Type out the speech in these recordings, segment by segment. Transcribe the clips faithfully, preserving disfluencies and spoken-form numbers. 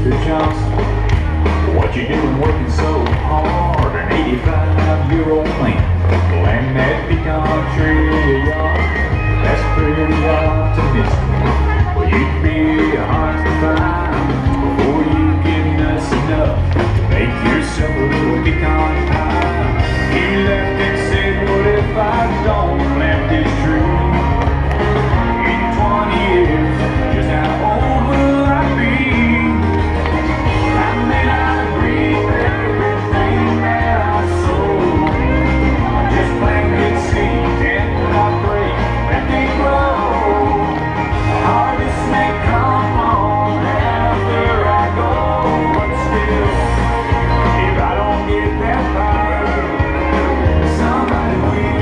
Mister Johnson, what you doing working so hard? An eighty-five-year-old man planting that pecan tree of yours. That's pretty optimistic. Well, you'd be hard to find before you get nuts enough to make yourself a little pecan pie. He left and said, what if I don't plant this tree? In twenty years, just how old will I be? I may not reap everything that I sow. I just plant good seeds and I pray that they grow. The harvest may come on after I go, but still, if I don't get that fire, somebody will.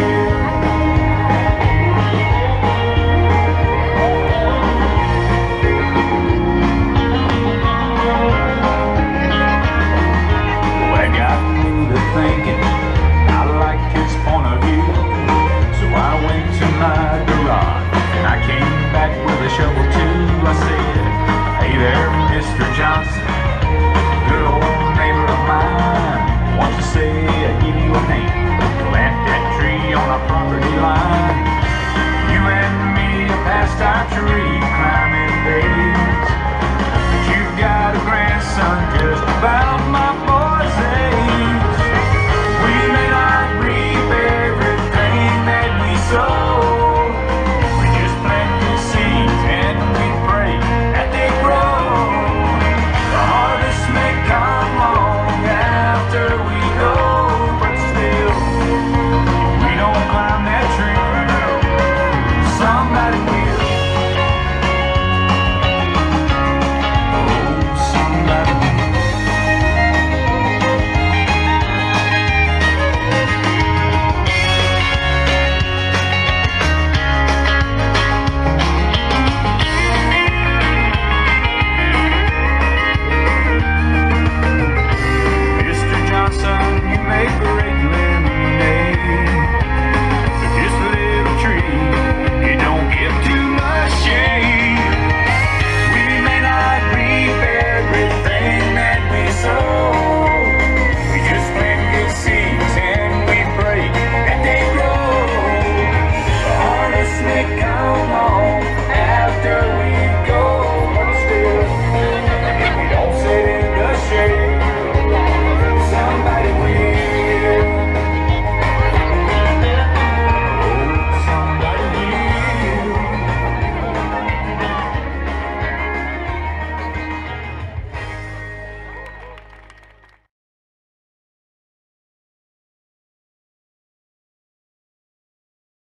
Well, that got me to thinking. I liked his point of view, so I went to my garage and I came back with a shovel too. I said, hey there, Mister Johnson, good old neighbor of mine, wants to say I give you a hand, plant that tree on our property line. You and me are past our tree.